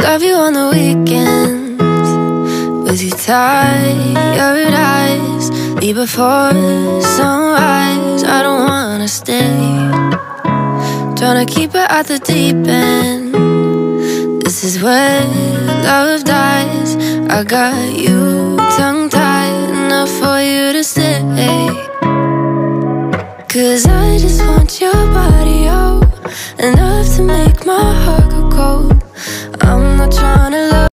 love you on the weekends, with your tired eyes. Leave before sunrise, I don't wanna stay. Tryna keep it at the deep end. This is where love dies. I got you tongue-tied, enough for you to stay. 'Cause I just want your body, oh, enough to make my heart go cold. I'm not tryna love